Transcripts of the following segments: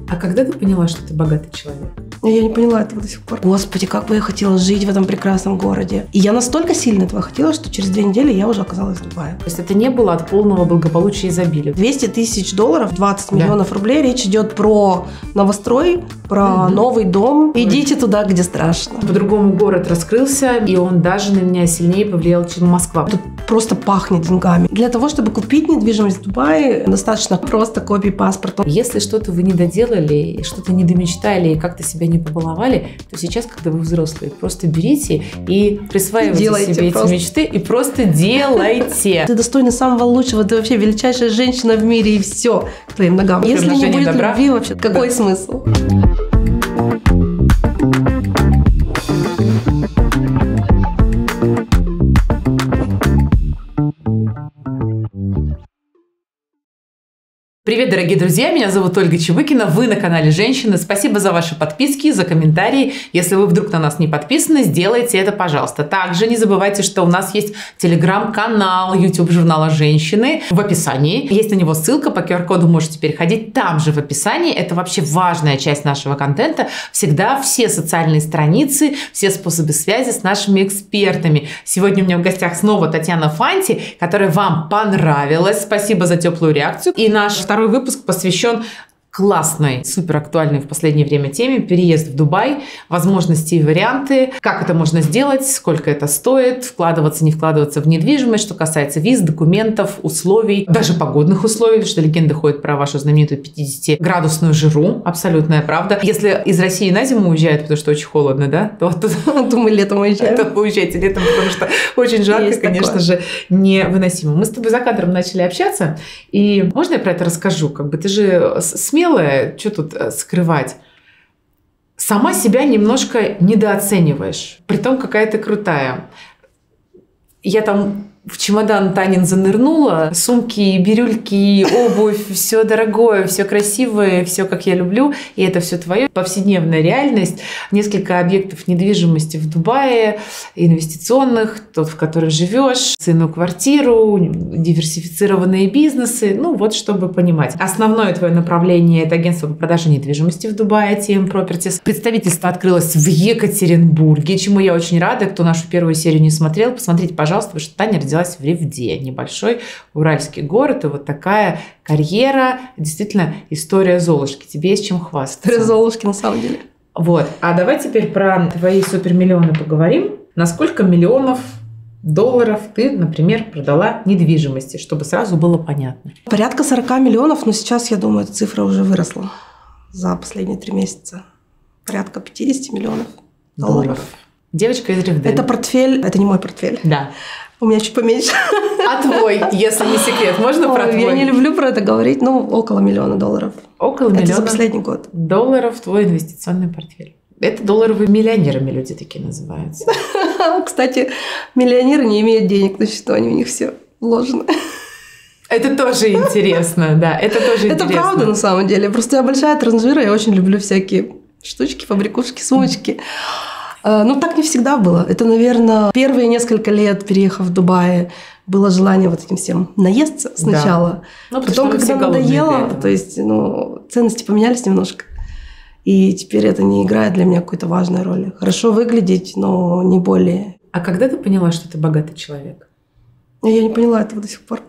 А когда ты поняла, что ты богатый человек? Я не поняла этого до сих пор. Господи, как бы я хотела жить в этом прекрасном городе. И я настолько сильно этого хотела, что через 2 недели я уже оказалась в Дубае. То есть это не было от полного благополучия и изобилия? 200 тысяч долларов, 20 миллионов рублей. Речь идет про новострой, про новый дом. Идите туда, где страшно. По-другому город раскрылся, и он даже на меня сильнее повлиял, чем Москва. Тут просто пахнет деньгами. Для того, чтобы купить недвижимость в Дубае, достаточно просто копии паспорта. Если что-то вы не доделали, что-то не домечтали и как-то себя не побаловали, то сейчас, когда вы взрослые, просто берите и присваивайте себе эти мечты и просто делайте. Ты достойна самого лучшего, ты вообще величайшая женщина в мире, и все к твоим ногам. Если не будет любви, вообще какой смысл? Привет, дорогие друзья! Меня зовут Ольга Чебыкина. Вы на канале Женщины. Спасибо за ваши подписки, за комментарии. Если вы вдруг на нас не подписаны, сделайте это, пожалуйста. Также не забывайте, что у нас есть телеграм-канал YouTube журнала Женщины. В описании есть на него ссылка, по QR-коду можете переходить. Там же в описании. Это вообще важная часть нашего контента. Всегда все социальные страницы, все способы связи с нашими экспертами. Сегодня у меня в гостях снова Татьяна Фанти, которая вам понравилась. Спасибо за теплую реакцию. И наш второй выпуск посвящен классной, супер актуальной в последнее время теме — переезд в Дубай, возможности и варианты, как это можно сделать, сколько это стоит, вкладываться, не вкладываться в недвижимость, что касается виз, документов, условий, даже погодных условий, потому что легенда ходит про вашу знаменитую 50-градусную жару, абсолютная правда. Если из России на зиму уезжают, потому что очень холодно, да, то мы летом уезжаем. То вы уезжаете летом, потому что очень жарко, конечно же, невыносимо. Мы с тобой за кадром начали общаться, и можно я про это расскажу? Как бы ты же смелая, что тут скрывать? Сама себя немножко недооцениваешь, при том, какая ты крутая. Я там в чемодан Танин занырнула, сумки, бирюльки, обувь, все дорогое, все красивое, все как я люблю, и это все твое. Повседневная реальность, несколько объектов недвижимости в Дубае, инвестиционных, тот, в котором живешь, ценную квартиру, диверсифицированные бизнесы, ну вот, чтобы понимать. Основное твое направление — это агентство по продаже недвижимости в Дубае, TM Properties. Представительство открылось в Екатеринбурге, чему я очень рада. Кто нашу первую серию не смотрел, посмотрите, пожалуйста, потому что Таня родилась в Ревде, небольшой уральский город, и вот такая карьера, действительно история Золушки. Тебе есть чем хвастаться. История Золушки на самом деле. Вот. А давай теперь про твои супермиллионы поговорим. На сколько миллионов долларов ты, например, продала недвижимости, чтобы сразу было понятно? Порядка 40 миллионов, но сейчас, я думаю, эта цифра уже выросла за последние 3 месяца. Порядка 50 миллионов долларов. Девочка из Ревды. Это портфель, это не мой портфель. Да. У меня чуть поменьше. А твой, если не секрет, можно про твой? Я не люблю про это говорить, но около $1 миллиона. Около $1 миллиона это за последний год. Долларов твой инвестиционный портфель. Это долларовые миллионерами люди такие называются. Кстати, миллионеры не имеют денег на счету, они у них все вложены. Это тоже интересно, да, это тоже интересно. Это правда на самом деле. Просто я большая транжира, я очень люблю всякие штучки, фабрикушки, сумочки. Ну, так не всегда было. Это, наверное, первые несколько лет, переехав в Дубай, было желание вот этим всем наесться сначала. Да. Потом, когда надоело, то есть, ценности поменялись немножко. И теперь это не играет для меня какой-то важной роли. Хорошо выглядеть, но не более. А когда ты поняла, что ты богатый человек? Я не поняла этого до сих пор.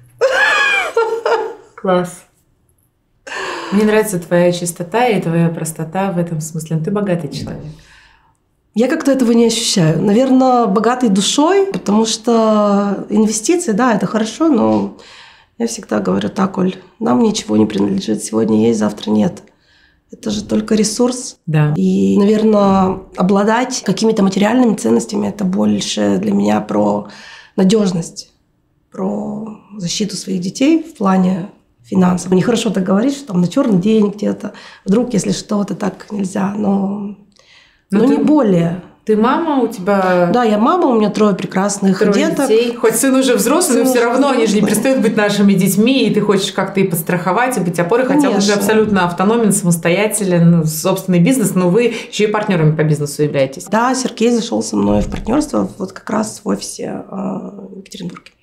Класс. Мне нравится твоя чистота и твоя простота в этом смысле. Ты богатый человек. Я как-то этого не ощущаю. Наверное, богатый душой, потому что инвестиции, да, это хорошо, но я всегда говорю так: Оль, нам ничего не принадлежит. Сегодня есть, завтра нет. Это же только ресурс. Да. И, наверное, обладать какими-то материальными ценностями — это больше для меня про надежность, про защиту своих детей в плане финансов. Нехорошо так говорить, что там на черный день где-то, вдруг, если что-то, так нельзя, но не более. Ты мама, у тебя... Да, я мама, у меня 3 прекрасных деток. Детей. Хоть сын уже взрослый, но все равно они же не перестают быть нашими детьми, и ты хочешь как-то и подстраховать, и быть опорой, хотя он уже абсолютно автономен, самостоятельный, собственный бизнес, но вы еще и партнерами по бизнесу являетесь. Да, Сергей зашел со мной в партнерство вот как раз в офисе в Екатеринбурге.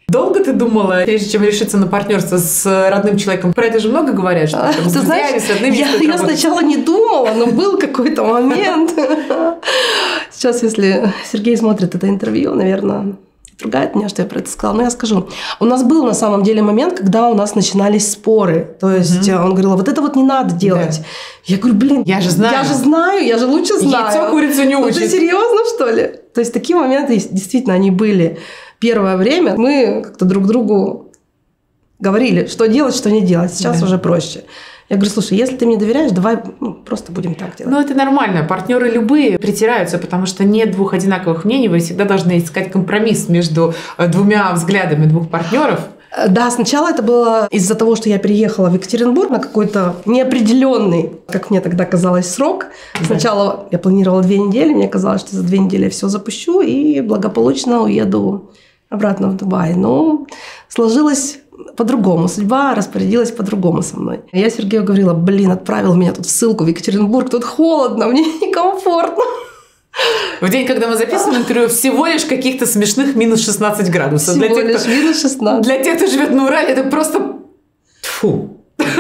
Долго ты думала, прежде чем решиться на партнерство с родным человеком? Про это же много говорят, что ты знаешь, с родными я сначала не думала, но был какой-то момент. Сейчас, если Сергей смотрит это интервью, наверное, ругает меня, что я про это сказала, но я скажу. У нас был на самом деле момент, когда у нас начинались споры. То есть он говорил, вот это вот не надо делать. Да. Я говорю, блин, я же знаю, я же лучше знаю. Яйцо курицу не учит. Ты серьезно, что ли? То есть такие моменты действительно они были. Первое время мы как-то друг другу говорили, что делать, что не делать. Сейчас уже проще. Я говорю, слушай, если ты мне доверяешь, давай просто будем так делать. Ну, это нормально. Партнеры любые притираются, потому что нет двух одинаковых мнений. Вы всегда должны искать компромисс между двумя взглядами двух партнеров. Да, сначала это было из-за того, что я переехала в Екатеринбург на какой-то неопределенный, как мне тогда казалось, срок. Сначала я планировала 2 недели, мне казалось, что за 2 недели я все запущу и благополучно уеду обратно в Дубай. Но сложилось по-другому. Судьба распорядилась по-другому со мной. Я Сергею говорила, отправил меня тут в ссылку в Екатеринбург, тут холодно, мне некомфортно. В день, когда мы записываем интервью, всего лишь каких-то смешных минус 16 градусов. Всего лишь минус 16. Для тех, кто живет на Урале, это просто... Фу.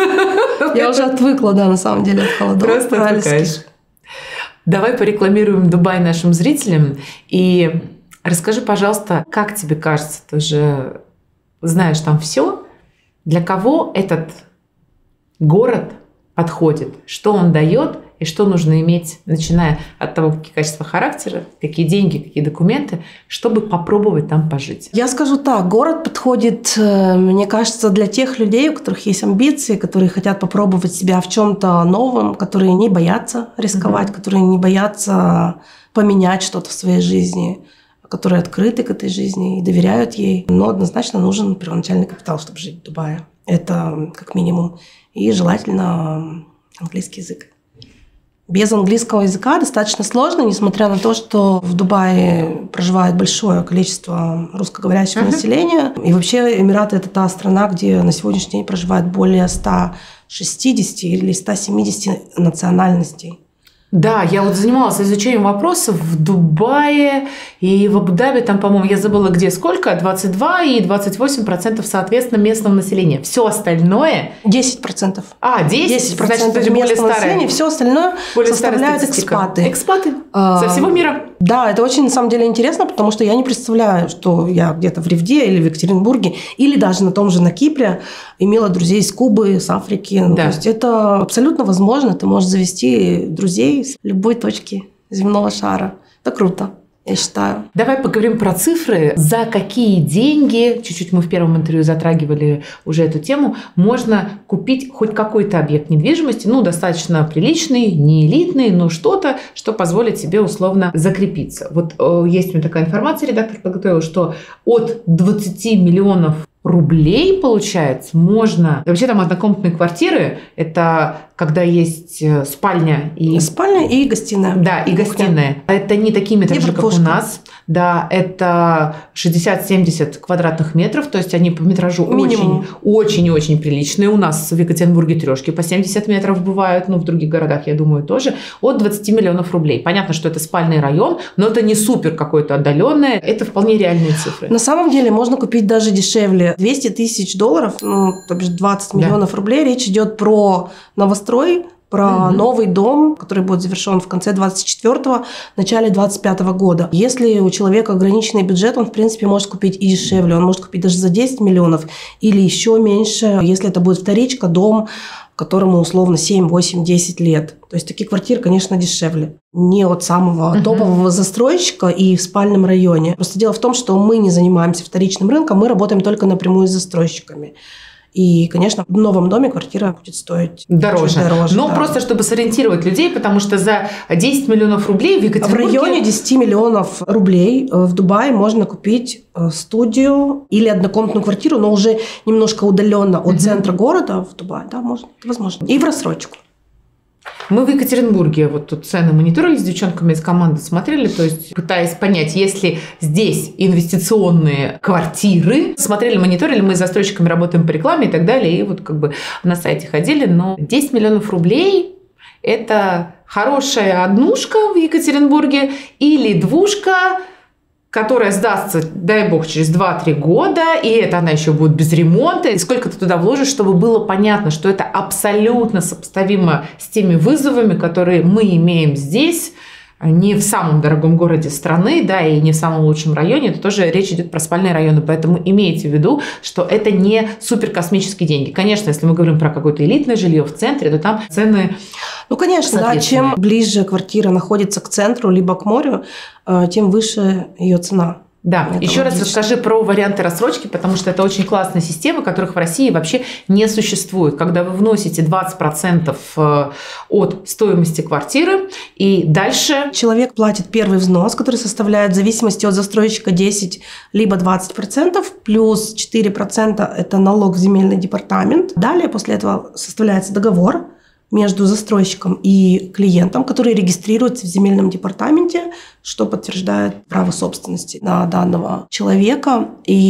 Я уже отвыкла, да, на самом деле, от холодов. Просто отвыкаешь. Давай порекламируем Дубай нашим зрителям. И расскажи, пожалуйста, как тебе кажется, ты же знаешь там все, для кого этот город подходит, что он дает и что нужно иметь, начиная от того, какие качества характера, какие деньги, какие документы, чтобы попробовать там пожить. Я скажу так, город подходит, мне кажется, для тех людей, у которых есть амбиции, которые хотят попробовать себя в чем-то новом, которые не боятся рисковать, которые не боятся поменять что-то в своей жизни, которые открыты к этой жизни и доверяют ей. Но однозначно нужен первоначальный капитал, чтобы жить в Дубае. Это как минимум. И желательно английский язык. Без английского языка достаточно сложно, несмотря на то, что в Дубае проживает большое количество русскоговорящего населения. И вообще Эмираты – это та страна, где на сегодняшний день проживает более 160 или 170 национальностей. Да, я вот занималась изучением вопросов в Дубае и в Абу-Даби, там, по-моему, я забыла где сколько, 22 и 28% соответственно местного населения. Все остальное... 10%. 10%? Значит, это более старое. Все остальное составляют экспаты. Экспаты со всего мира. Да, это очень, на самом деле, интересно, потому что я не представляю, что я где-то в Ревде или в Екатеринбурге, или даже на том же на Кипре имела друзей из Кубы, с Африки. Да. То есть это абсолютно возможно. Ты можешь завести друзей с любой точки земного шара. Это круто, я считаю. Давай поговорим про цифры. За какие деньги, чуть-чуть мы в первом интервью затрагивали уже эту тему, можно купить хоть какой-то объект недвижимости, достаточно приличный, не элитный, но что-то, что позволит себе условно закрепиться. Вот есть у меня такая информация, редактор подготовил, что от 20 миллионов рублей, получается, можно... Вообще там однокомнатные квартиры, это когда есть спальня и... Спальня и гостиная. Да, и гостиная. Это не такие метражи, как у нас. Да, это 60-70 квадратных метров, то есть они по метражу очень-очень приличные. У нас в Екатеринбурге трешки по 70 метров бывают, в других городах, я думаю, тоже. От 20 миллионов рублей. Понятно, что это спальный район, но это не супер какое-то отдаленное, это вполне реальные цифры. На самом деле можно купить даже дешевле. 200 тысяч долларов, то бишь 20 миллионов рублей. Речь идет про новострой, про новый дом, который будет завершен в конце 24-го, начале 25-го года. Если у человека ограниченный бюджет, он, в принципе, может купить и дешевле. Он может купить даже за 10 миллионов или еще меньше, если это будет вторичка, дом, которому условно 7, 8, 10 лет. То есть такие квартиры, конечно, дешевле. Не от самого топового застройщика и в спальном районе. Просто дело в том, что мы не занимаемся вторичным рынком, мы работаем только напрямую с застройщиками. И, конечно, в новом доме квартира будет стоить дороже. Просто чтобы сориентировать людей, потому что за 10 миллионов рублей в Екатеринбурге... В районе 10 миллионов рублей в Дубае можно купить студию или однокомнатную квартиру, но уже немножко удаленно от центра города в Дубае. Да, можно, это возможно. И в рассрочку. Мы в Екатеринбурге вот тут цены мониторили с девчонками из команды, смотрели, то есть пытаясь понять, есть ли здесь инвестиционные квартиры. Смотрели, мониторили, мы с застройщиками работаем по рекламе и так далее, и вот на сайте ходили, но 10 миллионов рублей – это хорошая однушка в Екатеринбурге или двушка которая сдастся, дай бог, через 2-3 года, и это она еще будет без ремонта, и сколько ты туда вложишь, чтобы было понятно, что это абсолютно сопоставимо с теми вызовами, которые мы имеем здесь, не в самом дорогом городе страны, да, и не в самом лучшем районе, это тоже речь идет про спальные районы, поэтому имейте в виду, что это не суперкосмические деньги. Конечно, если мы говорим про какое-то элитное жилье в центре, то там цены... Ну, конечно, да, чем ближе квартира находится к центру, либо к морю, тем выше ее цена. Да, еще раз расскажи про варианты рассрочки, потому что это очень классная система, которых в России вообще не существует. Когда вы вносите 20% от стоимости квартиры, и дальше... Человек платит первый взнос, который составляет в зависимости от застройщика 10 либо 20%, плюс 4% – это налог в земельный департамент. Далее после этого составляется договор между застройщиком и клиентом, который регистрируется в земельном департаменте, что подтверждает право собственности на данного человека.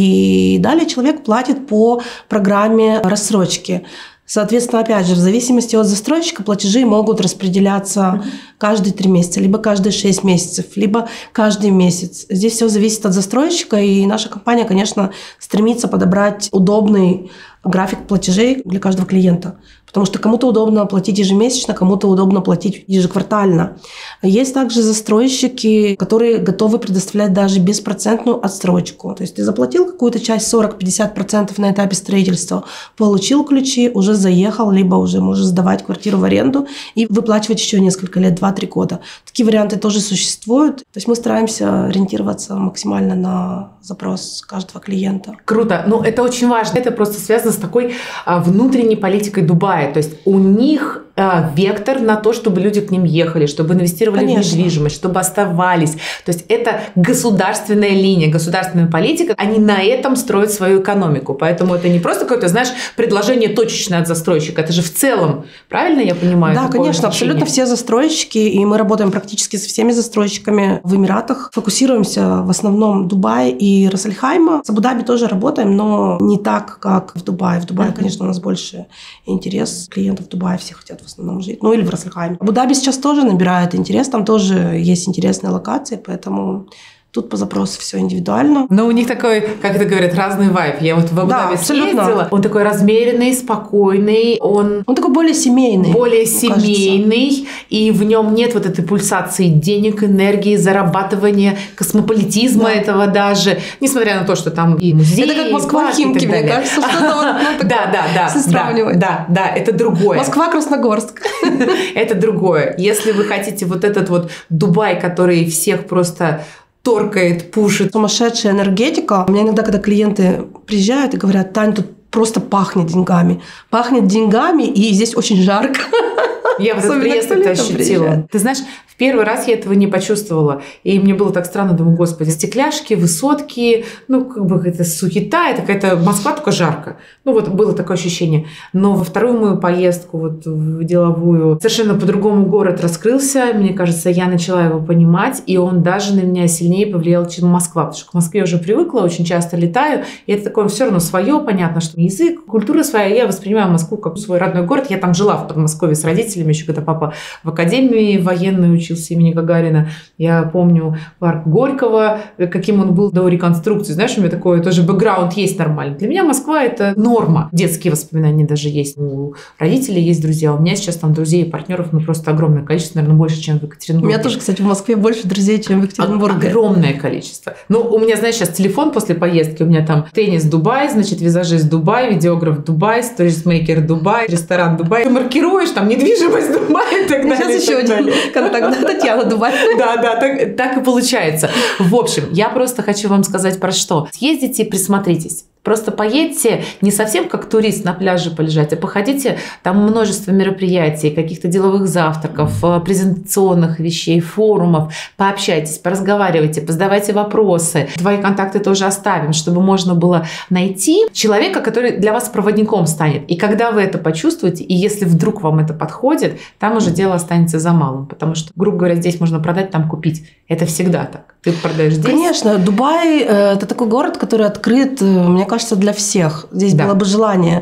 И далее человек платит по программе рассрочки. Соответственно, опять же, в зависимости от застройщика платежи могут распределяться каждые 3 месяца, либо каждые 6 месяцев, либо каждый месяц. Здесь все зависит от застройщика, и наша компания, конечно, стремится подобрать удобный график платежей для каждого клиента. Потому что кому-то удобно платить ежемесячно, кому-то удобно платить ежеквартально. Есть также застройщики, которые готовы предоставлять даже беспроцентную отсрочку. То есть ты заплатил какую-то часть, 40-50% на этапе строительства, получил ключи, уже заехал, либо уже можешь сдавать квартиру в аренду и выплачивать еще несколько лет, 2-3 года. Такие варианты тоже существуют. То есть мы стараемся ориентироваться максимально на запрос каждого клиента. Круто. Ну, это очень важно. Это просто связано с такой внутренней политикой Дубая. То есть у них вектор на то, чтобы люди к ним ехали, чтобы инвестировали в недвижимость, чтобы оставались. То есть это государственная линия, государственная политика. Они на этом строят свою экономику. Поэтому это не просто какое-то, знаешь, предложение точечное от застройщика. Это же в целом, правильно я понимаю? Да, конечно, абсолютно все застройщики, и мы работаем практически со всеми застройщиками в Эмиратах. Фокусируемся в основном Дубай и Рас-Аль-Хайма. С Абу-Даби тоже работаем, но не так, как в Дубае. В Дубае, конечно, у нас больше интерес клиентов Дубая, все хотят в основном жить. Ну или в Рас-Аль-Хайме. Абу-Даби сейчас тоже набирает интерес, там тоже есть интересные локации, поэтому тут по запросу все индивидуально. Но у них такой, как это говорят, разный вайб. Я вот в Абу-Даби съездила. Он такой размеренный, спокойный. Он такой более семейный. Более семейный. И в нем нет вот этой пульсации денег, энергии, зарабатывания, космополитизма этого даже. Несмотря на то, что там и музей, это как Москва-Химки, мне кажется, что-то вот сравнивать. Да, это другое. Москва-Красногорск. Это другое. Если вы хотите вот этот вот Дубай, который всех просто торкает, пушит. Сумасшедшая энергетика. У меня иногда, когда клиенты приезжают и говорят: Тань, тут просто пахнет деньгами. Пахнет деньгами, и здесь очень жарко. Я в этот приезд это ощутила. Ты знаешь, в первый раз я этого не почувствовала. И мне было так странно. Думаю, господи, стекляшки, высотки, ну, как бы это суета, это какая-то Москва, только жарко. Ну, вот было такое ощущение. Но во вторую мою поездку, вот в деловую, совершенно по-другому город раскрылся. Мне кажется, я начала его понимать, и он даже на меня сильнее повлиял, чем Москва. Потому что к Москве уже привыкла, очень часто летаю, и это такое все равно свое, понятно, что язык, культура своя. Я воспринимаю Москву как свой родной город. Я там жила в Подмосковье с родителями, еще когда папа в академии военной учился имени Гагарина. Я помню парк Горького, каким он был до реконструкции. Знаешь, у меня такой тоже бэкграунд есть нормальный. Для меня Москва – это норма. Детские воспоминания даже есть. У родителей есть друзья. У меня сейчас там друзей и партнеров просто огромное количество, наверное, больше, чем в Екатеринбурге. У меня тоже, кстати, в Москве больше друзей, чем в Екатеринбурге. Огромное количество. Ну, у меня, знаешь, сейчас телефон после поездки. У меня там теннис Дубай, значит, визажист Дубай, видеограф Дубай, сторисмейкер Дубай, ресторан Дубай. Ты маркируешь там недвижимость Дубай и так далее. Сейчас еще один контакт. Татьяна Дубай. Да, так и получается. В общем, я просто хочу вам сказать про что. Съездите и присмотритесь. Просто поедьте не совсем как турист на пляже полежать, а походите, там множество мероприятий, каких-то деловых завтраков, презентационных вещей, форумов, пообщайтесь, поразговаривайте, позадавайте вопросы. Твои контакты тоже оставим, чтобы можно было найти человека, который для вас проводником станет. И когда вы это почувствуете, и если вдруг вам это подходит, там уже дело останется за малым, потому что, грубо говоря, здесь можно продать, там купить. Это всегда так. Ты продаешь здесь. Конечно, Дубай – это такой город, который открыт, мне кажется, для всех. Здесь было бы желание.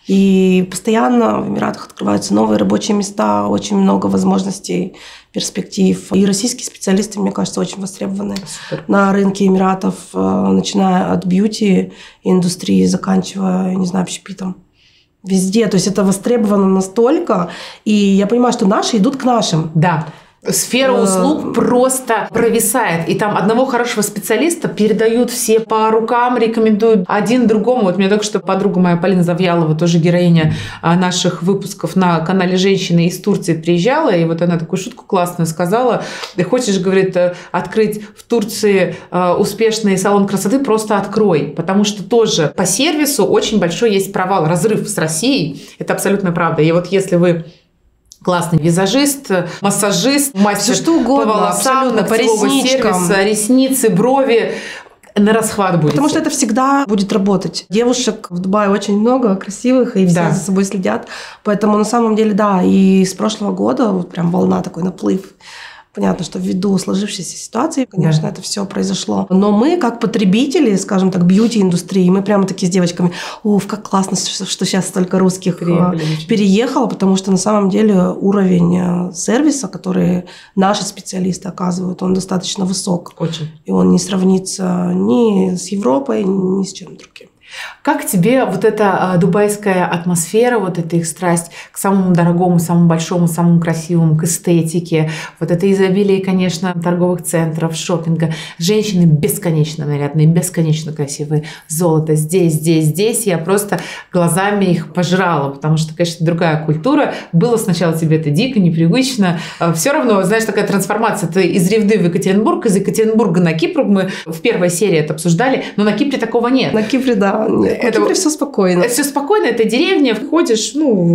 И постоянно в Эмиратах открываются новые рабочие места, очень много возможностей, перспектив. И российские специалисты, мне кажется, очень востребованы на рынке Эмиратов, начиная от бьюти-индустрии, заканчивая, не знаю, общепитом. Везде. То есть это востребовано настолько. И я понимаю, что наши идут к нашим. Да. Сфера услуг просто провисает. И там одного хорошего специалиста передают все по рукам, рекомендуют один другому. Вот мне только что подруга моя Полина Завьялова, тоже героиня наших выпусков на канале «Женщины» из Турции приезжала, и вот она такую шутку классную сказала. Ты хочешь, говорит, открыть в Турции успешный салон красоты, просто открой. Потому что тоже по сервису очень большой есть провал, разрыв с Россией. Это абсолютно правда. И вот если вы классный визажист, массажист, мастер все, что угодно, по волосам, по ресничкам, сервиса, ресницы, брови, на расхват будет. Потому что это всегда будет работать. Девушек в Дубае очень много, красивых, и все за собой следят. Поэтому на самом деле, да, и с прошлого года вот прям волна, такой наплыв. Понятно, что ввиду сложившейся ситуации, конечно, это все произошло. Но мы, как потребители, скажем так, бьюти-индустрии, мы прямо такие с девочками, уф, как классно, что сейчас столько русских переехало, потому что на самом деле уровень сервиса, который наши специалисты оказывают, он достаточно высок. Очень. И он не сравнится ни с Европой, ни с чем другим. Как тебе вот эта дубайская атмосфера, вот эта их страсть к самому дорогому, самому большому, самому красивому, к эстетике, вот это изобилие, конечно, торговых центров, шопинга, женщины бесконечно нарядные, бесконечно красивые, золото здесь, здесь, здесь, я просто глазами их пожрала, потому что, конечно, другая культура, было сначала тебе это дико, непривычно, все равно, знаешь, такая трансформация, ты из Ревды в Екатеринбург, из Екатеринбурга на Кипр, мы в первой серии это обсуждали, но на Кипре такого нет. На Кипре, да. Нет, на Кипре все спокойно. Это все спокойно, это деревня, входишь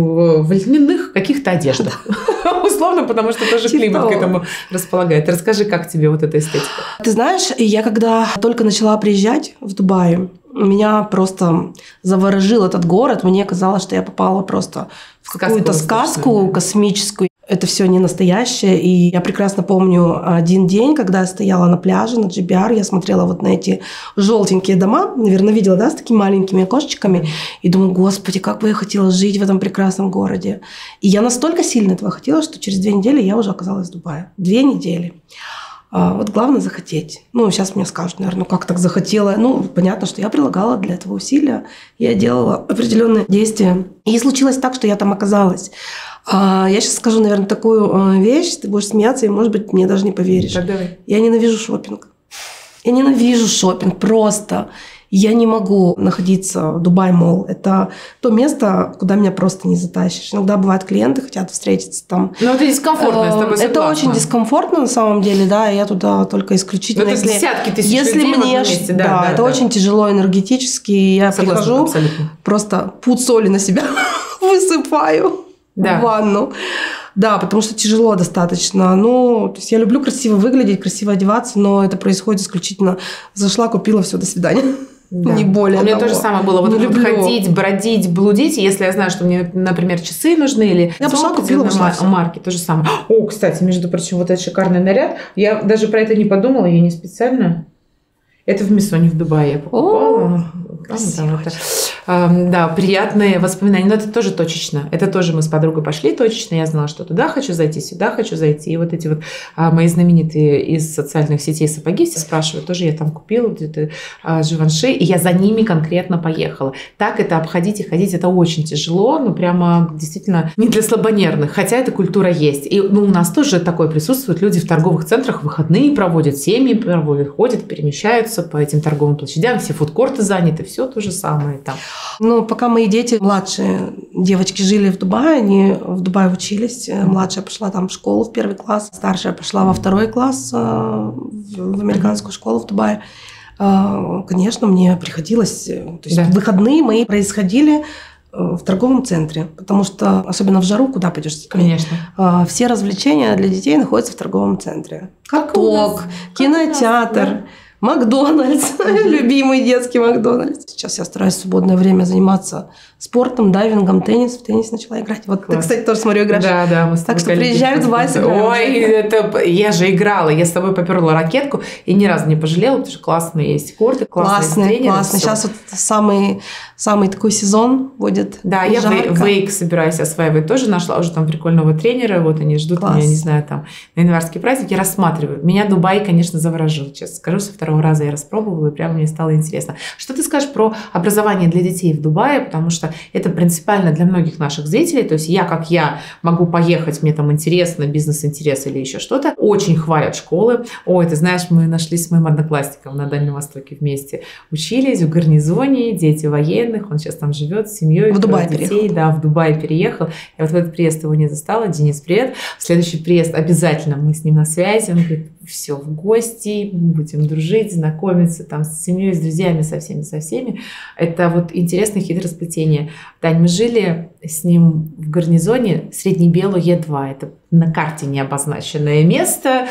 в льняных каких-то одеждах. Условно, потому что тоже климат к этому располагает. Расскажи, как тебе вот эта эстетика? Ты знаешь, я когда только начала приезжать в Дубай, меня просто заворожил этот город. Мне казалось, что я попала просто в какую-то сказку космическую. Это все не настоящее. И я прекрасно помню один день, когда я стояла на пляже на GBR, я смотрела вот на эти желтенькие дома, наверное, видела, да, с такими маленькими окошечками, и думаю, господи, как бы я хотела жить в этом прекрасном городе. И я настолько сильно этого хотела, что через 2 недели я уже оказалась в Дубае. 2 недели. Вот главное захотеть. Ну, сейчас мне скажут, наверное, ну как так захотела? Ну, понятно, что я прилагала для этого усилия, я делала определенные действия. И случилось так, что я там оказалась. Я сейчас скажу, наверное, такую вещь, ты будешь смеяться, и, может быть, мне даже не поверишь. Так, давай. Я ненавижу шопинг. Я ненавижу шопинг просто. Я не могу находиться в Дубай-молл. Это то место, куда меня просто не затащишь. Иногда бывают клиенты, хотят встретиться там. Ну, это дискомфортно, я с тобой согласна. Это очень дискомфортно на самом деле, да. Я туда только исключительно, это десятки тысяч если людей мне, вместе. Да, это очень тяжело энергетически. Я прихожу, просто пуд соли на себя высыпаю в ванну. Да, потому что тяжело достаточно. Ну, то есть я люблю красиво выглядеть, красиво одеваться, но это происходит исключительно. Зашла, купила, все, до свидания. Да. Не более. У меня то же самое было. Вот ходить, бродить, блудить. Если я знаю, что мне, например, часы нужны или я пошла, купила марки, то же самое. О, кстати, между прочим, вот этот шикарный наряд. Я даже про это не подумала, я не специально. Это в Миссоне в Дубае я покупала. Да, приятные воспоминания. Но это тоже точечно. Это тоже мы с подругой пошли точечно. Я знала, что туда хочу зайти, сюда хочу зайти. И вот эти вот мои знаменитые из социальных сетей сапоги все спрашивают. Тоже я там купила где-то Живанши, и я за ними конкретно поехала. Так это обходить и ходить, это очень тяжело. Ну, прямо действительно не для слабонервных. Хотя эта культура есть. И у нас тоже такое присутствует. Люди в торговых центрах выходные проводят, семьи проводят, ходят, перемещаются по этим торговым площадям. Все фудкорты заняты. Все то же самое там. Ну, пока мои дети, младшие девочки, жили в Дубае, они в Дубае учились. Младшая пошла там в школу в 1 класс, старшая пошла во 2 класс в американскую школу в Дубае. Конечно, мне приходилось... То есть выходные мои происходили в торговом центре, потому что, особенно в жару, куда пойдешь с детьми? Конечно. Все развлечения для детей находятся в торговом центре. Каток, кинотеатр. Макдональдс, любимый детский Макдональдс. Сейчас я стараюсь в свободное время заниматься спортом, дайвингом, теннис. В теннис начала играть. Вот ты, кстати, тоже, смотрю, играешь. Да, мы с тобой. Так что приезжай в Дубай. Ой, я же играла. Я с тобой поперла ракетку и ни разу не пожалела, потому что классные есть корты, классные тренеры. Классно. Сейчас вот самый такой сезон будет. Да, я вейк собираюсь осваивать. Тоже нашла уже там прикольного тренера. Вот они ждут меня, не знаю, там на январский праздник. Я рассматриваю. Меня Дубай, конечно, заворожил. Честно скажу, со второго раза я распробовала, и прямо мне стало интересно. Что ты скажешь про образование для детей в Дубае? Потому что это принципиально для многих наших зрителей. То есть я могу поехать, мне там интересно, бизнес-интерес или еще что-то. Очень хвалят школы. Ой, ты знаешь, мы нашлись с моим одноклассником на Дальнем Востоке вместе. Учились в гарнизоне, дети военных. Он сейчас там живет с семьей. В Дубай детей. переехал. Да, в Дубай переехал. Я вот в этот приезд его не застала. Денис, привет. В следующий приезд обязательно мы с ним на связи. Он говорит, все, в гости, будем дружить, знакомиться там с семьей, с друзьями, со всеми. Это вот интересное хитросплетение. Тань, мы жили с ним в гарнизоне Средний Белу Е2. Это на карте не обозначенное место.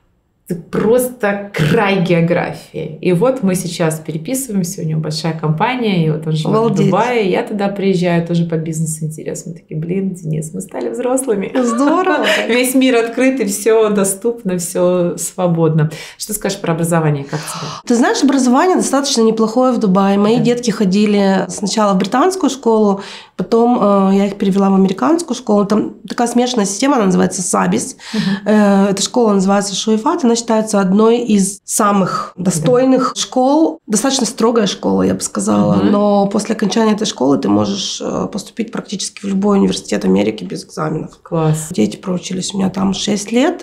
Просто край географии. И вот мы сейчас переписываемся, у него большая компания, и вот он живет в Дубае, я туда приезжаю тоже по бизнес-интересу. Мы такие, Денис, мы стали взрослыми. Здорово. Весь мир открыт, и все доступно, все свободно. Что скажешь про образование, как тебе? Ты знаешь, образование достаточно неплохое в Дубае. Мои детки ходили сначала в британскую школу, потом я их перевела в американскую школу. Там такая смешанная система, она называется САБИС. Эта школа называется Шуэфат, она считается одной из самых достойных школ. Достаточно строгая школа, я бы сказала. Но после окончания этой школы ты можешь поступить практически в любой университет Америки без экзаменов. Класс. Дети проучились у меня там 6 лет.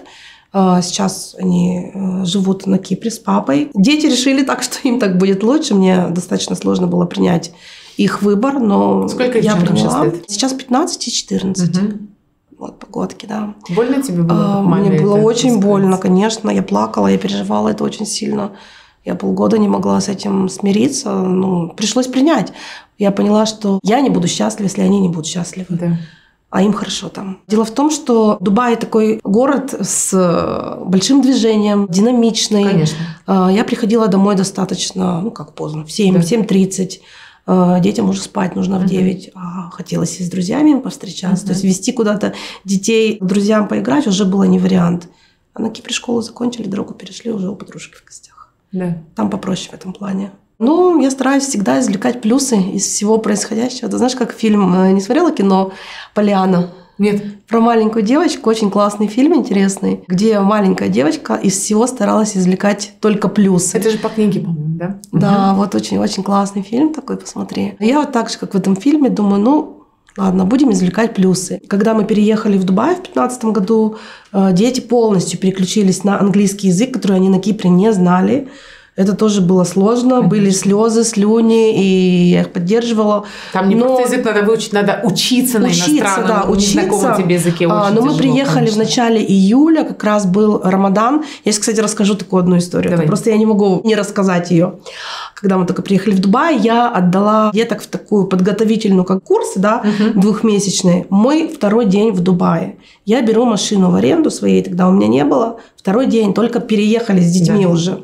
Сейчас они живут на Кипре с папой. Дети решили так, что им так будет лучше. Мне достаточно сложно было принять их выбор, но сколько я приняла. Сейчас лет? Сейчас 15 и 14. Вот погодки, да. Больно тебе было? Мне было очень больно, конечно. Я плакала, я переживала это очень сильно. Я полгода не могла с этим смириться. Пришлось принять. Я поняла, что я не буду счастлива, если они не будут счастливы. Да. А им хорошо там. Дело в том, что Дубай такой город с большим движением, динамичный. Конечно. Я приходила домой достаточно, поздно, в 7:30. Детям уже спать нужно в 9, а хотелось и с друзьями повстречаться. То есть вести куда-то детей к друзьям поиграть уже было не вариант. А на Кипре школу закончили, дорогу перешли, уже у подружки в гостях. Да. Там попроще в этом плане. Я стараюсь всегда извлекать плюсы из всего происходящего. Ты знаешь, как фильм, не смотрела кино «Полианна»? Нет. Про маленькую девочку, очень классный фильм, интересный, где маленькая девочка из всего старалась извлекать только плюсы. Это же по книге, по-моему, да? Да, вот очень-очень классный фильм такой, посмотри. Я вот так же, как в этом фильме, думаю, ладно, будем извлекать плюсы. Когда мы переехали в Дубай в 2015 году, дети полностью переключились на английский язык, который они на Кипре не знали. Это тоже было сложно, были слезы, слюни, и я их поддерживала. Там не просто язык надо выучить, надо учиться на иностранном, незнакомом тебе языке. Но мы приехали в начале июля, как раз был Рамадан. Я сейчас, кстати, расскажу такую одну историю. Просто я не могу не рассказать ее. Когда мы только приехали в Дубай, я отдала деток в такую подготовительную курс, двухмесячный. Мой второй день в Дубае. Я беру машину в аренду, своей тогда у меня не было. Второй день, только переехали с детьми уже.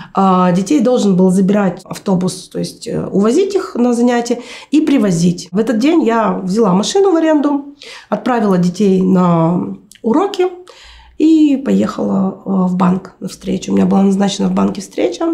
Детей должен был забирать автобус, то есть увозить их на занятия и привозить. В этот день я взяла машину в аренду, отправила детей на уроки и поехала в банк на встречу. У меня была назначена в банке встреча.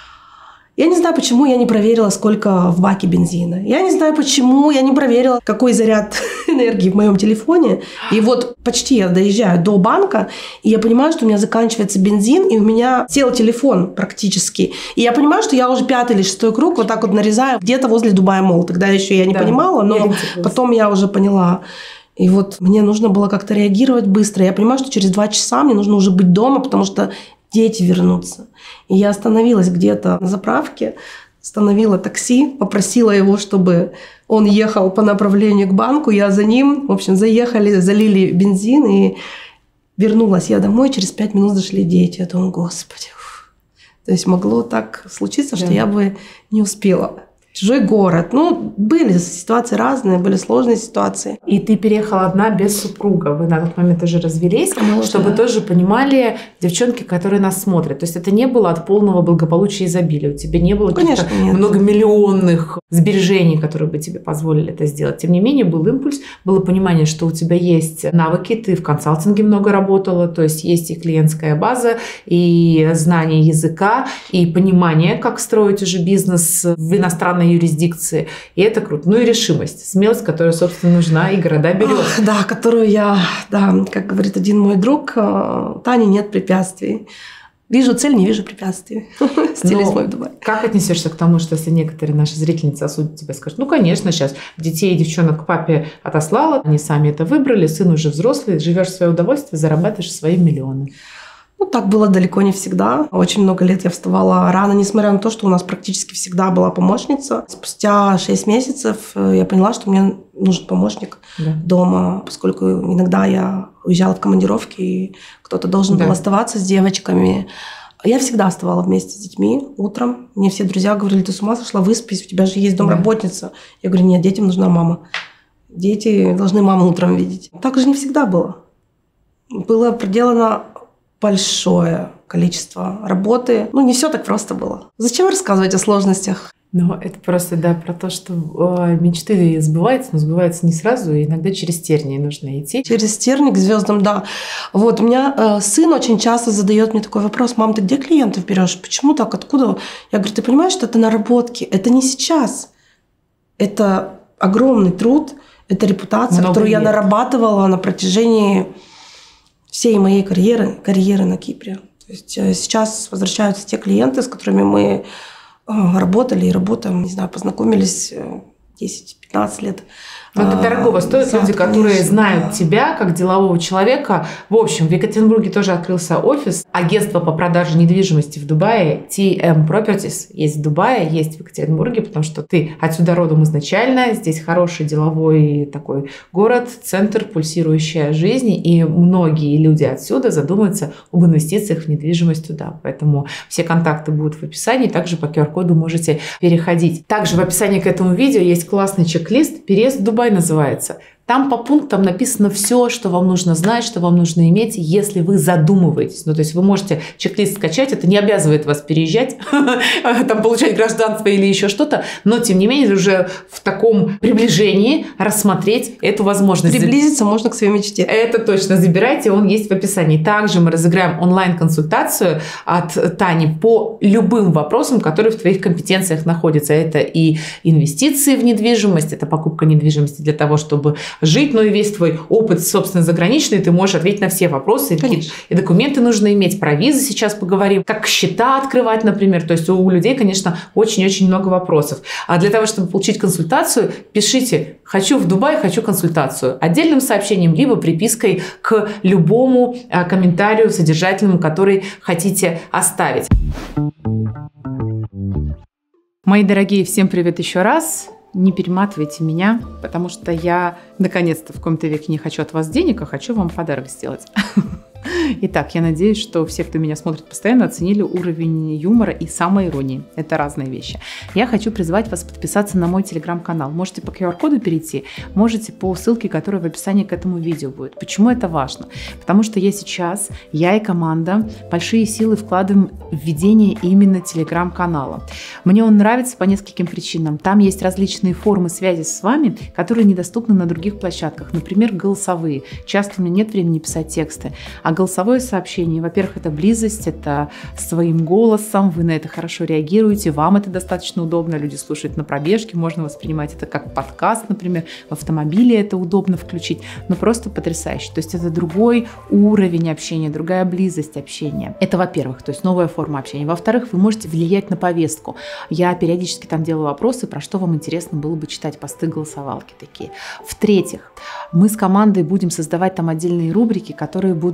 Я не знаю, почему я не проверила, сколько в баке бензина. Я не знаю, почему я не проверила, какой заряд энергии в моем телефоне. И вот почти я доезжаю до банка, и я понимаю, что у меня заканчивается бензин, и у меня сел телефон практически. И я понимаю, что я уже 5-й или 6-й круг вот так вот нарезаю где-то возле Дубай Молл. Тогда еще я не понимала, но потом я уже поняла. И вот мне нужно было как-то реагировать быстро. Я понимаю, что через 2 часа мне нужно уже быть дома, потому что дети вернутся. И я остановилась где-то на заправке, остановила такси, попросила его, чтобы он ехал по направлению к банку. Я за ним, в общем, заехали, залили бензин, и вернулась я домой. Через 5 минут зашли дети. Я думаю, господи. То есть могло так случиться, что я бы не успела. чужой город. Ну, были ситуации разные, были сложные ситуации. И ты переехала одна без супруга. Вы на тот момент уже развелись, чтобы тоже понимали девчонки, которые нас смотрят. То есть это не было от полного благополучия и изобилия. У тебя не было каких-то многомиллионных сбережений, которые бы тебе позволили это сделать. Тем не менее, был импульс, было понимание, что у тебя есть навыки, ты в консалтинге много работала, то есть есть и клиентская база, и знание языка, и понимание, как строить уже бизнес в иностранной юрисдикции. И это круто. Ну и решимость, смелость, которая, собственно, нужна, и города берет. Да, которую я, как говорит один мой друг, Тане нет препятствий. Вижу цель, не вижу препятствий. Стиль мой в Дубае. Как отнесешься к тому, что если некоторые наши зрительницы осудят тебя, скажут, ну, конечно, сейчас детей и девчонок к папе отослала, они сами это выбрали, сын уже взрослый, живешь в свое удовольствие, зарабатываешь свои миллионы. Ну, так было далеко не всегда. Очень много лет я вставала рано, несмотря на то, что у нас практически всегда была помощница. Спустя 6 месяцев я поняла, что мне нужен помощник дома, поскольку иногда я уезжала в командировки, и кто-то должен был оставаться с девочками. Я всегда оставала вместе с детьми утром. Мне все друзья говорили, ты с ума сошла, выспись, у тебя же есть домработница. Я говорю, нет, детям нужна мама. Дети должны маму утром видеть. Так же не всегда было. Было проделано большое количество работы. Ну, не все так просто было. Зачем рассказывать о сложностях? Ну, это просто, про то, что мечты сбываются, но сбываются не сразу, и иногда через тернии нужно идти. Через терник к звездам, да. Вот, у меня сын очень часто задает мне такой вопрос: мам, ты где клиентов берешь? Почему так? Откуда? Я говорю, ты понимаешь, что это наработки? Это не сейчас. Это огромный труд, это репутация, которую я нарабатывала на протяжении всей моей карьеры на Кипре. То есть сейчас возвращаются те клиенты, с которыми мы работали и работаем, не знаю, познакомились 10-15 лет. Но это дорогого стоят люди, которые знают тебя как делового человека. В общем, в Екатеринбурге тоже открылся офис. Агентство по продаже недвижимости в Дубае, TM Properties, есть в Дубае, есть в Екатеринбурге, потому что ты отсюда родом изначально. Здесь хороший деловой такой город, центр, пульсирующая жизнь. И многие люди отсюда задумаются об инвестициях в недвижимость туда. Поэтому все контакты будут в описании. Также по QR-коду можете переходить. Также в описании к этому видео есть классный чек-лист «Переезд в Дубай» называется. Там по пунктам написано все, что вам нужно знать, что вам нужно иметь, если вы задумываетесь. Ну, то есть вы можете чек-лист скачать, это не обязывает вас переезжать, там, получать гражданство или еще что-то, но, тем не менее, уже в таком приближении рассмотреть эту возможность. Приблизиться можно к своей мечте. Это точно. Забирайте, он есть в описании. Также мы разыграем онлайн-консультацию от Тани по любым вопросам, которые в твоих компетенциях находятся. Это и инвестиции в недвижимость, это покупка недвижимости для того, чтобы жить, но и весь твой опыт, собственно, заграничный, ты можешь ответить на все вопросы. И документы нужно иметь, про визы сейчас поговорим, как счета открывать, например. То есть у людей, конечно, очень-очень много вопросов. А для того, чтобы получить консультацию, пишите «Хочу в Дубай, хочу консультацию» отдельным сообщением, либо припиской к любому комментарию содержательному, который хотите оставить. Мои дорогие, всем привет еще раз. Не перематывайте меня, потому что я наконец-то в каком-то веке не хочу от вас денег, а хочу вам подарок сделать. Итак, я надеюсь, что все, кто меня смотрит постоянно, оценили уровень юмора и самоиронии. Это разные вещи. Я хочу призвать вас подписаться на мой телеграм-канал. Можете по QR-коду перейти, можете по ссылке, которая в описании к этому видео будет. Почему это важно? Потому что я и команда большие силы вкладываем в ведение именно телеграм-канала. Мне он нравится по нескольким причинам. Там есть различные формы связи с вами, которые недоступны на других площадках. Например, голосовые. Часто у меня нет времени писать тексты. А голосовое сообщение, во-первых, это близость, это своим голосом, вы на это хорошо реагируете, вам это достаточно удобно, люди слушают на пробежке, можно воспринимать это как подкаст, например, в автомобиле это удобно включить, но просто потрясающе. То есть это другой уровень общения, другая близость общения. Это, во-первых, то есть новая форма общения. Во-вторых, вы можете влиять на повестку. Я периодически там делаю вопросы, про что вам интересно было бы читать, посты, голосовалки такие. В-третьих, мы с командой будем создавать там отдельные рубрики, которые будут касаться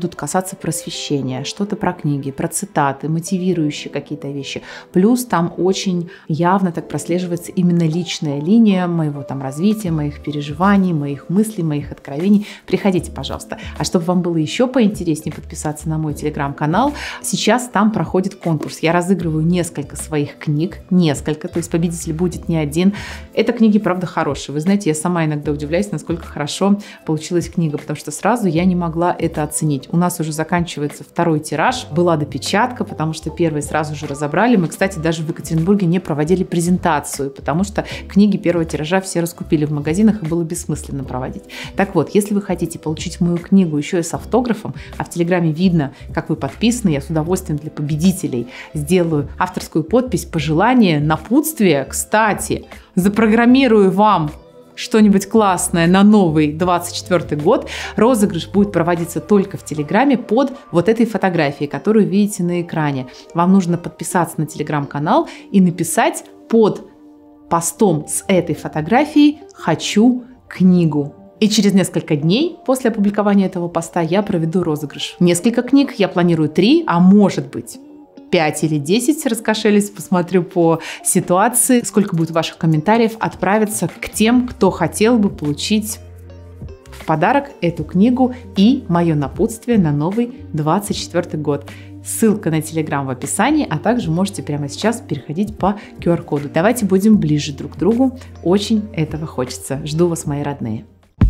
касаться просвещения, что-то про книги, про цитаты, мотивирующие какие-то вещи. Плюс там очень явно так прослеживается именно личная линия моего там развития, моих переживаний, моих мыслей, моих откровений. Приходите, пожалуйста. А чтобы вам было еще поинтереснее подписаться на мой телеграм-канал, сейчас там проходит конкурс. Я разыгрываю несколько своих книг, то есть победитель будет не один. Это книги, правда, хорошие. Вы знаете, я сама иногда удивляюсь, насколько хорошо получилась книга, потому что сразу я не могла это оценить. У нас уже заканчивается второй тираж, была допечатка, потому что первый сразу же разобрали. Мы, кстати, даже в Екатеринбурге не проводили презентацию, потому что книги первого тиража все раскупили в магазинах, и было бессмысленно проводить. Так вот, если вы хотите получить мою книгу еще и с автографом, а в Телеграме видно, как вы подписаны, я с удовольствием для победителей сделаю авторскую подпись, пожелание, напутствие. Кстати, запрограммирую вам что-нибудь классное на новый 24 год. Розыгрыш будет проводиться только в Телеграме под вот этой фотографией, которую видите на экране. Вам нужно подписаться на Телеграм-канал и написать под постом с этой фотографией «Хочу книгу». И через несколько дней после опубликования этого поста я проведу розыгрыш. Несколько книг, я планирую 3, а может быть 5 или 10, раскошелюсь, посмотрю по ситуации, сколько будет ваших комментариев, отправиться к тем, кто хотел бы получить в подарок эту книгу и мое напутствие на новый 24 год. Ссылка на Телеграм в описании, а также можете прямо сейчас переходить по QR-коду. Давайте будем ближе друг к другу. Очень этого хочется. Жду вас, мои родные.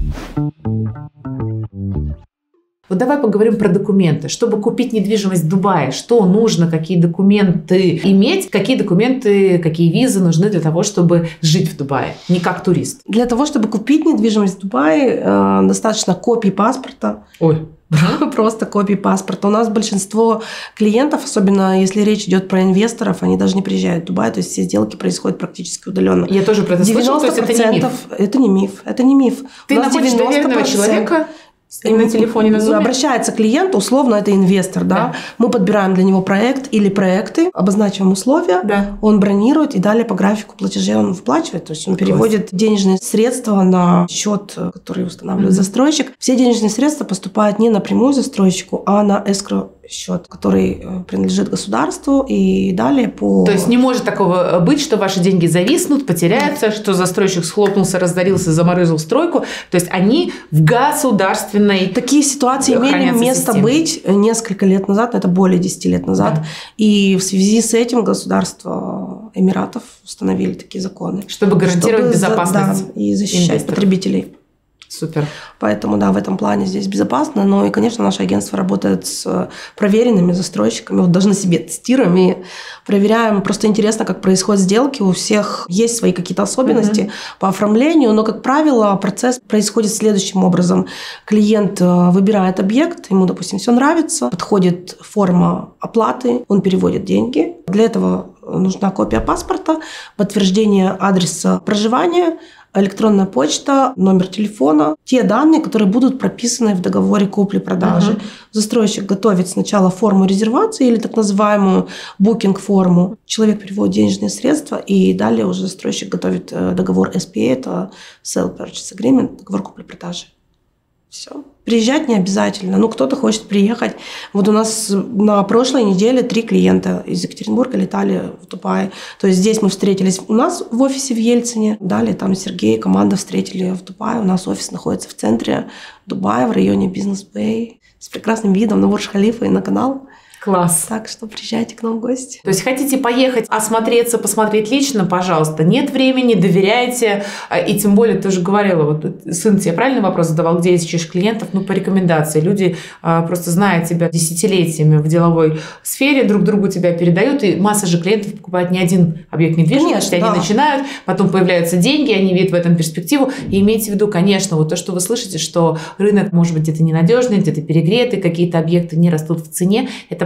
Вот давай поговорим про документы. Чтобы купить недвижимость в Дубае, что нужно, какие документы иметь, какие документы, какие визы нужны для того, чтобы жить в Дубае, не как турист? Для того, чтобы купить недвижимость в Дубае, достаточно копии паспорта. Ой. Просто копии паспорта. У нас большинство клиентов, особенно если речь идет про инвесторов, они даже не приезжают в Дубай, то есть все сделки происходят практически удаленно. Я тоже про это слышала, то есть это не миф. Это не миф. Это не миф. Ты находишь доверенного человека, и на телефоне на Zoom? Обращается клиент, условно, это инвестор, да? Мы подбираем для него проект или проекты, обозначиваем условия, он бронирует, и далее по графику платежей он выплачивает, то есть он переводит денежные средства на счет, который устанавливает застройщик. Все денежные средства поступают не напрямую застройщику, а на escrow счет, который принадлежит государству, и далее по... То есть не может такого быть, что ваши деньги зависнут, потеряются, что застройщик схлопнулся, разорился, заморозил стройку. То есть они в государственной... Такие ситуации имели место быть несколько лет назад, это более 10 лет назад. Да. И в связи с этим государство Эмиратов установили такие законы. Чтобы гарантировать безопасность и защищать потребителей. Супер. Поэтому, да, в этом плане здесь безопасно. Но и, конечно, наше агентство работает с проверенными застройщиками. Вот даже на себе тестируем и проверяем. Просто интересно, как происходят сделки. У всех есть свои какие-то особенности по оформлению, но, как правило, процесс происходит следующим образом. Клиент выбирает объект, ему, допустим, все нравится, подходит форма оплаты, он переводит деньги. Для этого нужна копия паспорта, подтверждение адреса проживания, электронная почта, номер телефона, те данные, которые будут прописаны в договоре купли-продажи. Застройщик готовит сначала форму резервации или так называемую букинг-форму. Человек переводит денежные средства, и далее уже застройщик готовит договор SPA, это Sale Purchase Agreement, договор купли-продажи. Все. Приезжать не обязательно. Ну, кто-то хочет приехать. Вот у нас на прошлой неделе 3 клиента из Екатеринбурга летали в Дубай. То есть здесь мы встретились у нас в офисе в Ельцине. Далее там Сергей, команда встретили в Дубае. У нас офис находится в центре Дубая, в районе Бизнес-Бэй. С прекрасным видом на Бурдж-Халифа и на канал. Класс. Так что приезжайте к нам в гости. То есть хотите поехать, осмотреться, посмотреть лично, пожалуйста. Нет времени, доверяйте. И тем более, ты уже говорила, вот сын тебе правильный вопрос задавал, где ищешь клиентов? Ну, по рекомендации. Люди просто знают тебя десятилетиями в деловой сфере, друг другу тебя передают, и масса же клиентов покупает не один объект недвижимости. Конечно, они начинают, потом появляются деньги, они видят в этом перспективу. И имейте в виду, конечно, вот то, что вы слышите, что рынок может быть где-то ненадежный, где-то перегретый, какие-то объекты не растут в цене. Это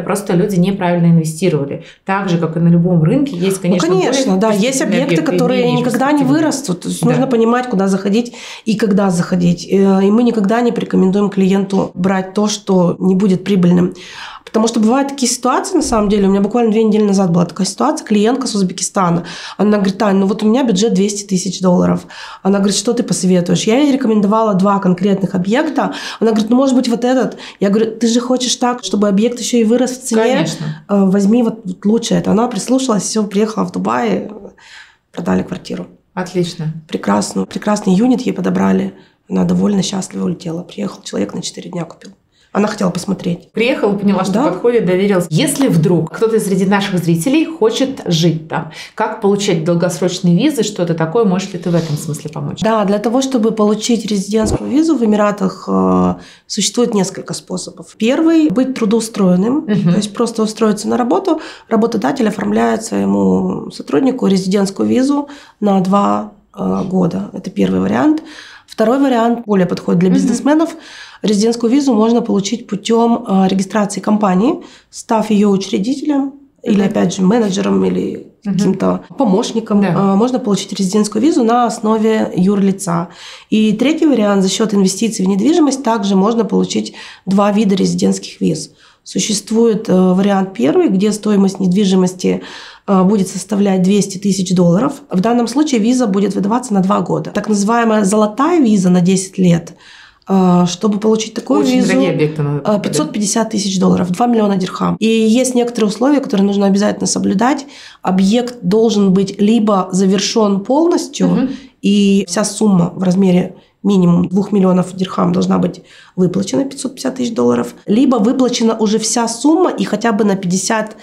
просто люди неправильно инвестировали. Так же, как и на любом рынке, есть, конечно... Ну, конечно, да. Есть объекты, которые никогда не вырастут. То есть нужно понимать, куда заходить и когда заходить. И мы никогда не порекомендуем клиенту брать то, что не будет прибыльным. Потому что бывают такие ситуации, на самом деле. У меня буквально 2 недели назад была такая ситуация. Клиентка с Узбекистана. Она говорит: Тань, ну вот у меня бюджет $200 000. Она говорит: что ты посоветуешь? Я ей рекомендовала 2 конкретных объекта. Она говорит: ну, может быть, вот этот. Я говорю: ты же хочешь так, чтобы объект еще и вырос в цене? Конечно. Возьми вот лучше это. Она прислушалась, все, приехала в Дубай, продали квартиру. Отлично. Прекрасный юнит ей подобрали. Она довольно счастлива улетела. Приехал человек, на 4 дня купил. Она хотела посмотреть. Приехала, поняла, что подходит, доверилась. Если вдруг кто-то среди наших зрителей хочет жить там, как получать долгосрочные визы, что-то такое, можешь ли ты в этом смысле помочь? Да, для того, чтобы получить резидентскую визу в Эмиратах, существует несколько способов. Первый – быть трудоустроенным, то есть просто устроиться на работу. Работодатель оформляет своему сотруднику резидентскую визу на 2 года. Это первый вариант. Второй вариант более подходит для бизнесменов. Резидентскую визу можно получить путем регистрации компании, став ее учредителем или, опять же, менеджером или каким-то помощником. Можно получить резидентскую визу на основе юрлица. И третий вариант – за счет инвестиций в недвижимость также можно получить 2 вида резидентских виз. Существует вариант первый, где стоимость недвижимости будет составлять $200 000. В данном случае виза будет выдаваться на 2 года. Так называемая золотая виза на 10 лет. Чтобы получить такую очень визу, дорогие объекты надо $550 000, 2 миллиона дирхам. И есть некоторые условия, которые нужно обязательно соблюдать. Объект должен быть либо завершен полностью, и вся сумма в размере минимум 2 миллионов дирхам должна быть выплачена, $550 000, либо выплачена уже вся сумма, и хотя бы на 50%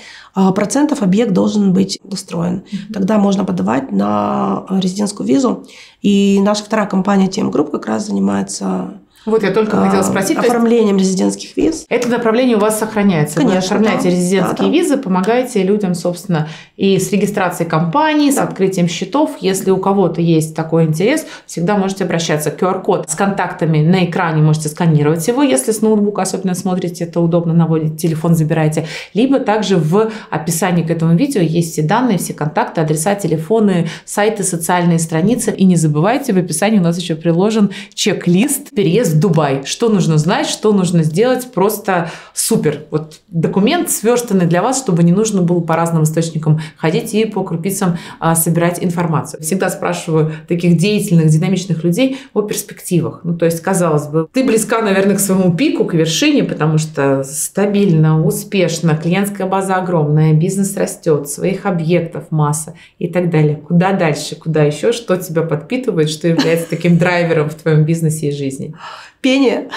объект должен быть устроен. Тогда можно подавать на резидентскую визу. И наша вторая компания TM Group как раз занимается... Вот я только хотела спросить. Оформлением резидентских виз. Это направление у вас сохраняется. Конечно, вы оформляете резидентские визы, помогаете людям, собственно, и с регистрацией компаний, с открытием счетов. Если у кого-то есть такой интерес, всегда можете обращаться. QR-код с контактами на экране, можете сканировать его. Если с ноутбука особенно смотрите, это удобно, наводите телефон, забираете. Либо также в описании к этому видео есть все данные, все контакты, адреса, телефоны, сайты, социальные страницы. И не забывайте, в описании у нас еще приложен чек-лист «Переезд в Дубай». Что нужно знать, что нужно сделать, просто супер. Вот документ сверстанный для вас, чтобы не нужно было по разным источникам ходить и по крупицам собирать информацию. Всегда спрашиваю таких деятельных, динамичных людей о перспективах. Ну, то есть, казалось бы, ты близка, наверное, к своему пику, к вершине, потому что стабильно, успешно, клиентская база огромная, бизнес растет, своих объектов масса и так далее. Куда дальше, куда еще, что тебя подпитывает, что является таким драйвером в твоем бизнесе и жизни? Пение.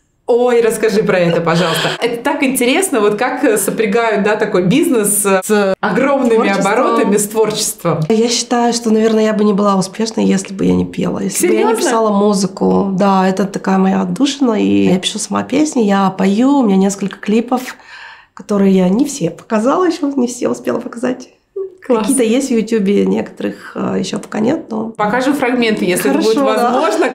Ой, расскажи про это, пожалуйста. Это так интересно, вот как сопрягают, да, такой бизнес с огромными оборотами, с творчеством. Я считаю, что, наверное, я бы не была успешной, если бы я не пела, если бы я не писала музыку. Да, это такая моя отдушина, и я пишу сама песни, я пою, у меня несколько клипов, которые я не все показала еще, не все успела показать. Класс. Какие-то есть в Ютубе, некоторых еще пока нет, но... Покажу фрагменты, если это будет возможно.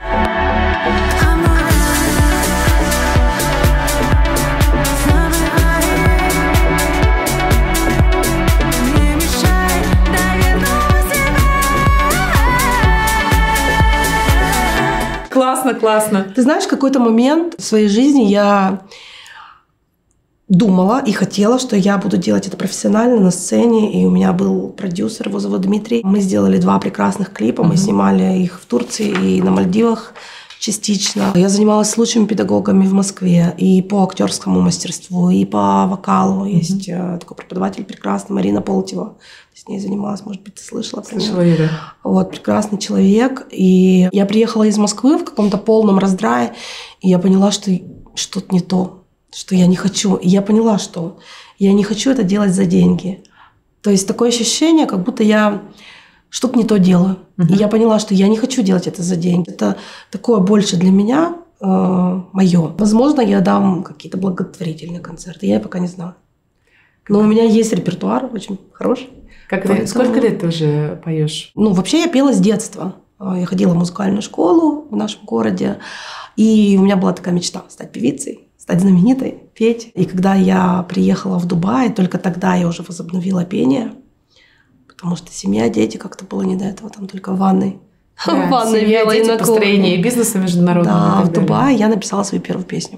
Классно, классно. Ты знаешь, в какой-то момент в своей жизни я думала и хотела, что я буду делать это профессионально на сцене. И у меня был продюсер, его зовут Дмитрий. Мы сделали 2 прекрасных клипа. Мы снимали их в Турции и на Мальдивах частично. Я занималась с лучшими педагогами в Москве и по актерскому мастерству, и по вокалу. Есть такой преподаватель прекрасный, Марина Полтева. С ней занималась, может быть, ты слышала про нее. Вот, прекрасный человек. И я приехала из Москвы в каком-то полном раздрае, и я поняла, что что-то не то, что я не хочу. И я поняла, что я не хочу это делать за деньги. То есть такое ощущение, как будто я что-то не то делаю. И я поняла, что я не хочу делать это за деньги. Это такое больше для меня мое. Возможно, я дам какие-то благотворительные концерты. Я пока не знаю. Но у меня есть репертуар очень хороший. Сколько лет ты уже поешь? Ну, вообще я пела с детства. Я ходила в музыкальную школу в нашем городе. И у меня была такая мечта стать певицей. стать знаменитой, петь. И когда я приехала в Дубай, только тогда я уже возобновила пение, потому что семья, дети, как-то было не до этого, там только в ванной. Да, в ванной семья, дети, построение бизнеса международного. Да, в Дубае я написала свою первую песню.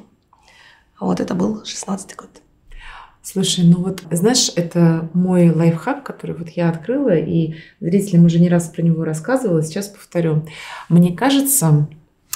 Вот это был 16-й год. Слушай, ну вот, знаешь, это мой лайфхак, который вот я открыла, и зрителям уже не раз про него рассказывала, сейчас повторю. Мне кажется,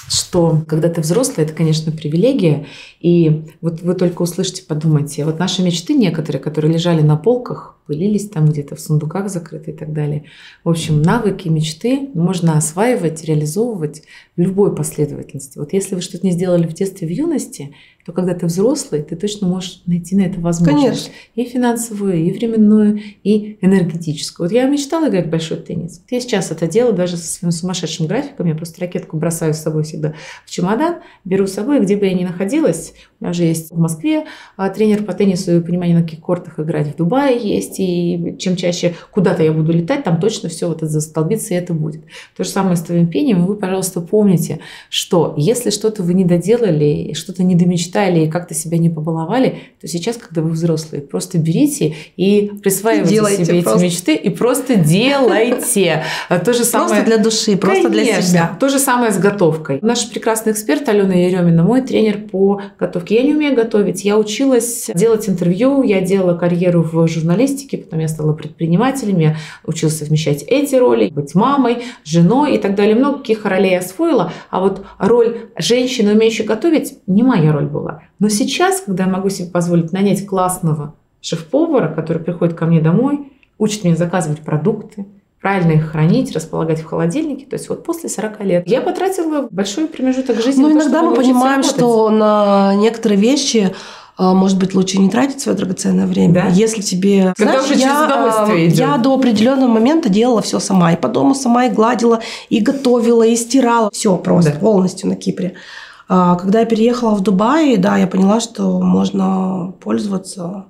что когда ты взрослый, это, конечно, привилегия, и вот вы только услышите, подумайте, вот наши мечты некоторые, которые лежали на полках, пылились там где-то в сундуках закрыты и так далее. В общем, навыки, мечты можно осваивать, реализовывать в любой последовательности. Вот если вы что-то не сделали в детстве, в юности, то когда ты взрослый, ты точно можешь найти на это возможность. Конечно. И финансовую, и временную, и энергетическую. Вот я мечтала играть в большой теннис. Я сейчас это делаю даже со своим сумасшедшим графиком. Я просто ракетку бросаю с собой всегда в чемодан, беру с собой, где бы я ни находилась. У меня уже есть в Москве тренер по теннису и понимание, на каких кортах играть. В Дубае есть. И чем чаще куда-то я буду летать, там точно все вот это застолбится, и это будет. То же самое с твоим пением. И вы, пожалуйста, помните, что если что-то вы не доделали, что-то не домечтали и как-то себя не побаловали, то сейчас, когда вы взрослые, просто берите и присваивайте себе эти мечты и просто делайте. То же самое... Просто для души, просто для себя. То же самое с готовкой. Наш прекрасный эксперт Алена Еремина, мой тренер по готовке. Я не умею готовить. Я училась делать интервью, я делала карьеру в журналистике, потом я стала предпринимателем, я училась совмещать эти роли, быть мамой, женой и так далее. Много каких ролей я освоила, а вот роль женщины, умеющей готовить, не моя роль была. Но сейчас, когда я могу себе позволить нанять классного шеф-повара, который приходит ко мне домой, учит меня заказывать продукты, правильно их хранить, располагать в холодильнике. То есть вот после 40 лет я потратила большой промежуток жизни. Но иногда мы понимаем, что на некоторые вещи, может быть, лучше не тратить свое драгоценное время. Да? Если тебе... Когда уже через удовольствие идет. Я до определенного момента делала все сама. И по дому сама и гладила, и готовила, и стирала. Все просто полностью на Кипре. Когда я переехала в Дубай, да, я поняла, что можно пользоваться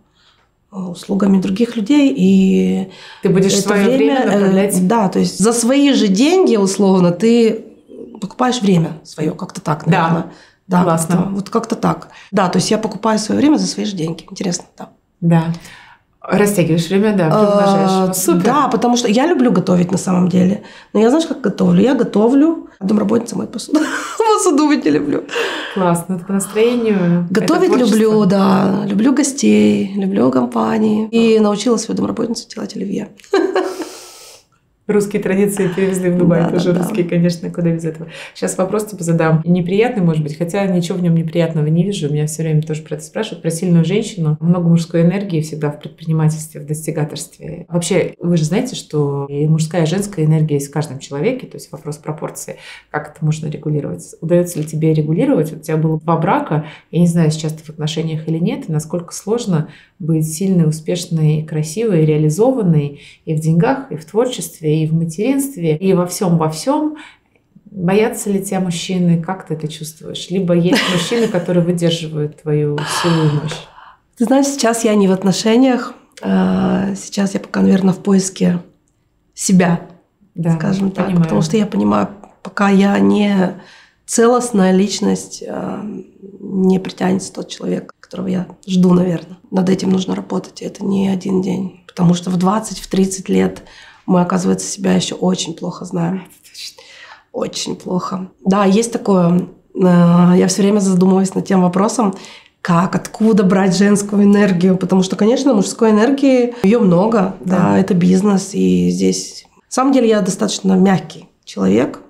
услугами других людей, и ты будешь свое время направлять. Да, то есть за свои же деньги, условно, ты покупаешь время свое, как-то так, наверное. Да, классно. Вот как-то так. Да, то есть я покупаю свое время за свои же деньги. Интересно, да. Да. Растягиваешь время, да, приумножаешь. Супер. Да, потому что я люблю готовить на самом деле. Но я, знаешь, как готовлю? Я готовлю, а домработница моет посуду. Посуду мыть не люблю. Классно, это по настроению. Готовить люблю, да. Люблю гостей, люблю компании. И научила свою домработницу делать оливье. Русские традиции перевезли в Дубай, тоже русские, конечно, куда без этого. Сейчас вопрос тебе задам. Неприятный, может быть, хотя ничего в нем неприятного не вижу. Меня все время тоже про это спрашивают. Про сильную женщину. Много мужской энергии всегда в предпринимательстве, в достигаторстве. Вообще, вы же знаете, что и мужская, и женская энергия есть в каждом человеке. То есть вопрос пропорции. Как это можно регулировать? Удается ли тебе регулировать? Вот у тебя было 2 брака. Я не знаю, сейчас ты в отношениях или нет. И насколько сложно быть сильной, успешной, красивой, реализованной и в деньгах, и в творчестве, и в материнстве, и во всем. Боятся ли тебя мужчины? Как ты это чувствуешь? Либо есть мужчины, которые выдерживают твою силу и мощь? Ты знаешь, сейчас я не в отношениях. Сейчас я пока, наверное, в поиске себя, скажем так. Понимаю. Потому что я понимаю, пока я не целостная личность, не притянется тот человек, которого я жду, наверное. Над этим нужно работать, и это не один день. Потому что в 20, в 30 лет мы, оказывается, себя еще очень плохо знаем. Очень плохо. Да, есть такое. Я все время задумываюсь над тем вопросом, откуда брать женскую энергию. Потому что, конечно, мужской энергии ее много. Да, это бизнес. И здесь... На самом деле я достаточно мягкий человек.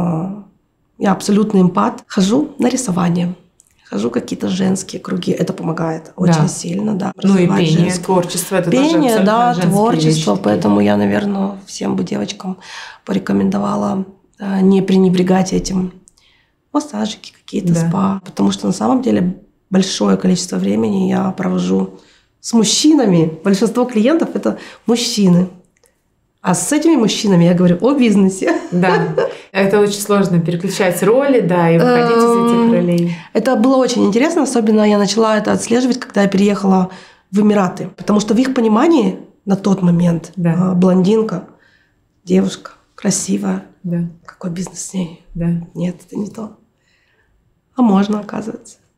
Я абсолютный эмпат. Хожу на рисование. Хожу какие-то женские круги. Это помогает очень сильно. Да, ну и пение, творчество. Это пение, тоже да, творчество. Вещи. Поэтому я, наверное, всем бы девочкам порекомендовала не пренебрегать этим. Массажики какие-то, спа. Потому что на самом деле большое количество времени я провожу с мужчинами. Большинство клиентов – это мужчины. А с этими мужчинами я говорю о бизнесе. Да, это очень сложно переключать роли, да, и выходить из этих ролей. Это было очень интересно, особенно я начала это отслеживать, когда я переехала в Эмираты. Потому что в их понимании на тот момент блондинка, девушка, красивая. Да. Какой бизнес с ней? Да. Нет, это не то. А можно, оказывается.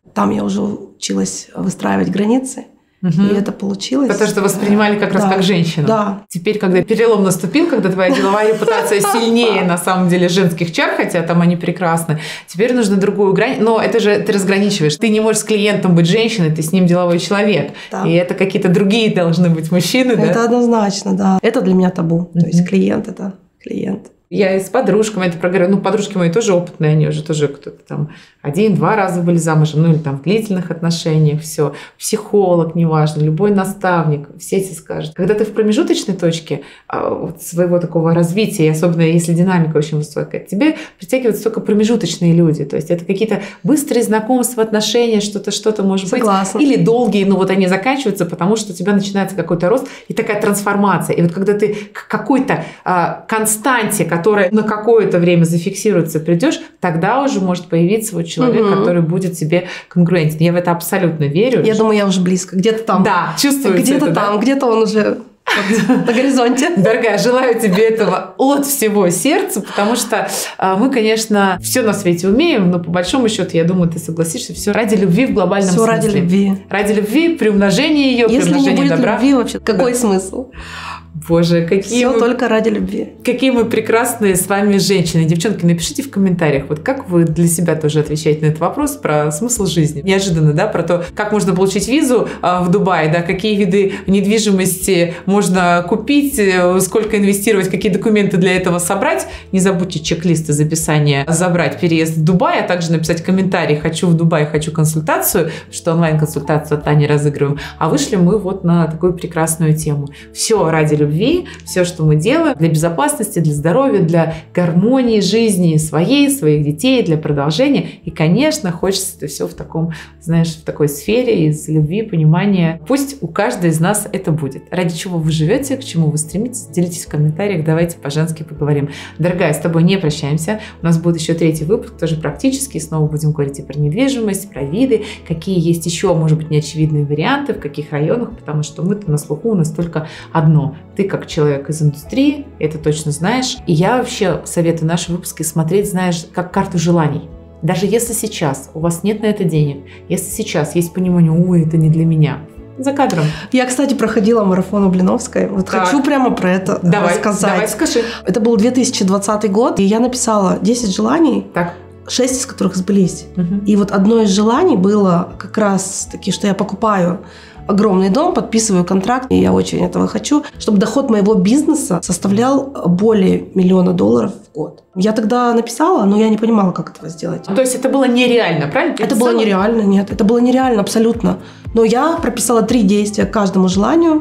Там я уже училась выстраивать границы. И это получилось. Потому что воспринимали как раз как женщину. Да. Теперь, когда перелом наступил, когда твоя деловая репутация сильнее, на самом деле, женских чар, хотя там они прекрасны, теперь нужно другую грань. Но это же ты разграничиваешь. Ты не можешь с клиентом быть женщиной, ты с ним деловой человек. Да. И это какие-то другие должны быть мужчины. Это однозначно, да. Это для меня табу. То есть клиент – это клиент. Я и с подружками это проговорю. Подружки мои тоже опытные, они уже тоже кто-то там 1-2 раза были замужем, или там в длительных отношениях, все. Психолог, неважно, любой наставник, все эти скажут. Когда ты в промежуточной точке своего такого развития, особенно если динамика очень высокая, тебе притягиваются только промежуточные люди. То есть это какие-то быстрые знакомства, отношения, что-то может Согласна. быть. Или долгие, но вот они заканчиваются, потому что у тебя начинается какой-то рост и такая трансформация. И вот когда ты к какой-то константе, которая на какое-то время зафиксируется, придешь, тогда уже может появиться вот человек, который будет тебе конкурентен. Я в это абсолютно верю. Я думаю, я уже близко. Где-то там. Да, чувствуется где-то это, там, да? где-то он уже на горизонте. Дорогая, желаю тебе этого от всего сердца, потому что мы, конечно, все на свете умеем, но по большому счету, я думаю, ты согласишься, все ради любви в глобальном смысле. Все ради любви. Ради любви, приумножения ее, приумножения добра. Если не будет любви, вообще, какой смысл? Боже, какие все только ради любви. Какие мы прекрасные с вами женщины. Девчонки, напишите в комментариях, вот как вы для себя тоже отвечаете на этот вопрос про смысл жизни. Неожиданно, да, про то, как можно получить визу в Дубае, да, какие виды недвижимости можно купить, сколько инвестировать, какие документы для этого собрать. Не забудьте чек-листы записания забрать переезд в Дубай, а также написать комментарий «Хочу в Дубай, хочу консультацию», что онлайн-консультацию от Тани разыгрываем. А вышли мы вот на такую прекрасную тему. Все ради любви, все, что мы делаем для безопасности, для здоровья, для гармонии жизни своей, своих детей, для продолжения. И, конечно, хочется это все в таком, знаешь, в такой сфере из любви, понимания. Пусть у каждой из нас это будет. Ради чего вы живете, к чему вы стремитесь, делитесь в комментариях, давайте по-женски поговорим. Дорогая, с тобой не прощаемся. У нас будет еще 3-й выпуск, тоже практический. Снова будем говорить и про недвижимость, про виды, какие есть еще, может быть, неочевидные варианты, в каких районах, потому что мы-то на слуху, у нас только одно. Ты как человек из индустрии, это точно знаешь. И я вообще советую наши выпуски смотреть, знаешь, как карту желаний. Даже если сейчас у вас нет на это денег, если сейчас есть понимание, ой, это не для меня, за кадром. Я, кстати, проходила марафон у Блиновской. Вот так. Хочу прямо про это рассказать. Давай, скажи. Это был 2020 год, и я написала 10 желаний. Так. 6 из которых сбылись. И вот одно из желаний было как раз таки, что я покупаю огромный дом, подписываю контракт, и я очень этого хочу, чтобы доход моего бизнеса составлял более $1 миллиона в год. Я тогда написала, но я не понимала, как этого сделать. То есть это было нереально, правильно? Это было нереально, нет. Это было нереально абсолютно. Но я прописала 3 действия к каждому желанию,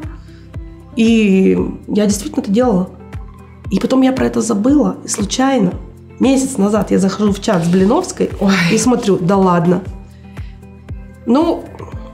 и я действительно это делала. И потом я про это забыла, и случайно. Месяц назад я захожу в чат с Блиновской и смотрю, да ладно. Ну,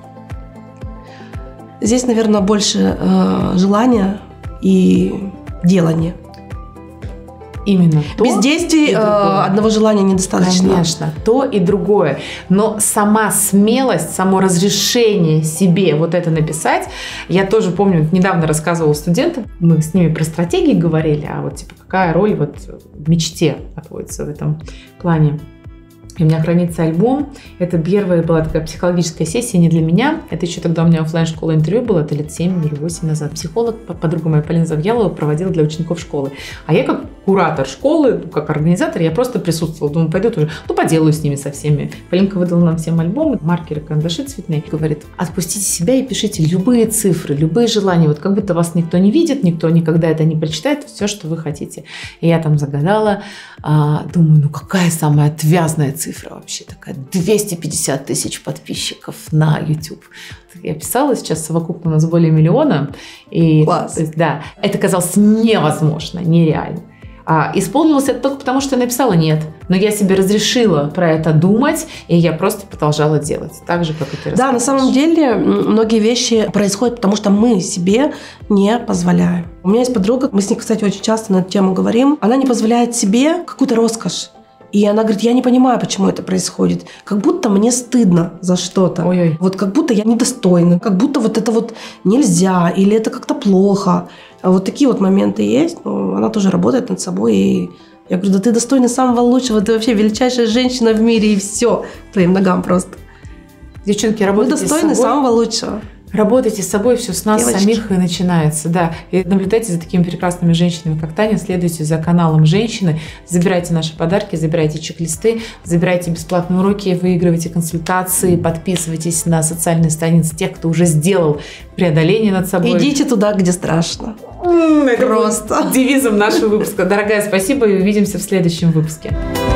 здесь, наверное, больше желания и делания. Именно. Без действий одного желания недостаточно. Конечно, то и другое. Но сама смелость, само разрешение себе вот это написать, я тоже помню, недавно рассказывала студентам, мы с ними про стратегии говорили, а вот типа какая роль вот в мечте отводится в этом плане. И у меня хранится альбом. Это первая была такая психологическая сессия не для меня. Это еще тогда у меня офлайн-школа интервью было, это лет 7 или 8 назад. Психолог, подруга моя Полина Завьялова, проводила для учеников школы. А я как куратор школы, как организатор, я просто присутствовала. Думаю, пойду тоже, поделаю с ними со всеми. Полинка выдала нам всем альбомы, маркеры, карандаши цветные. Говорит, отпустите себя и пишите любые цифры, любые желания. Вот как будто вас никто не видит, никто никогда это не прочитает, все, что вы хотите. И я там загадала, думаю, ну какая самая отвязная цифра вообще такая? 250 тысяч подписчиков на YouTube. Я писала, сейчас совокупно у нас более 1 миллиона. И, класс. То есть, да, это казалось невозможно, нереально. Исполнилось это только потому, что я написала «нет». Но я себе разрешила про это думать, и я просто продолжала делать. Так же, как и ты рассказываешь. Да, на самом деле многие вещи происходят, потому что мы себе не позволяем. У меня есть подруга, мы с ней, кстати, очень часто на эту тему говорим. Она не позволяет себе какую-то роскошь. И она говорит, я не понимаю, почему это происходит. Как будто мне стыдно за что-то. Ой-ой. Вот как будто я недостойна. Как будто вот это вот нельзя. Или это как-то плохо. А вот такие вот моменты есть. Но она тоже работает над собой. И я говорю, да ты достойна самого лучшего. Ты вообще величайшая женщина в мире. И все. Твоим ногам просто. Девчонки, работайте с собой. Мы достойны самого лучшего. Работайте с собой, все с нас Девочки. самих и начинается, да. И наблюдайте за такими прекрасными женщинами, как Таня, следуйте за каналом женщины, забирайте наши подарки, забирайте чек-листы, забирайте бесплатные уроки, выигрывайте консультации, подписывайтесь на социальные страницы тех, кто уже сделал преодоление над собой. Идите туда, где страшно. Это Просто. девизом нашего выпуска. Дорогая, спасибо и увидимся в следующем выпуске.